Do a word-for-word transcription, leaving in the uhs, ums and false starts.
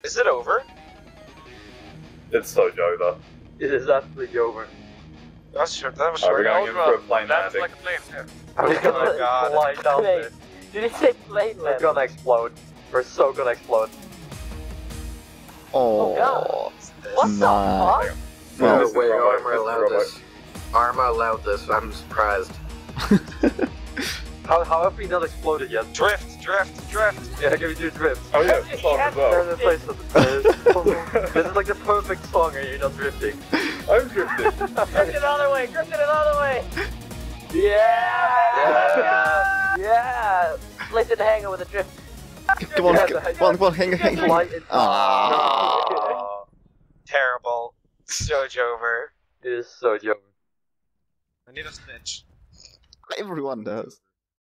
Is it over? It's so over. It is absolutely over. That's sure. That was Are we short. going in for a plane That was landing? like a plane. Yeah. I'm just gonna Oh god. fly down there. Did he say plane We're land? gonna explode. We're so gonna explode. Oh, Oh, God. What nah. the fuck? No, No this is way, Robo, ARMA this is allowed Robo. this. ARMA allowed this, I'm surprised. How, how have we not exploded yet? Drift, drift, drift. Yeah, can we do drift? Oh yeah, song as well. There's a place for this. This is like the perfect song and you're not drifting. I'm drifting. Drift it another way, drift it another way! Yeah! Yeah! Yeah! Place in the hangar with a drift. Come on, Yeah, come the- on, come on, hang on, hang on. Fly it. Ah. Oh, terrible. So over. It is so joke. I need a snitch. Everyone does.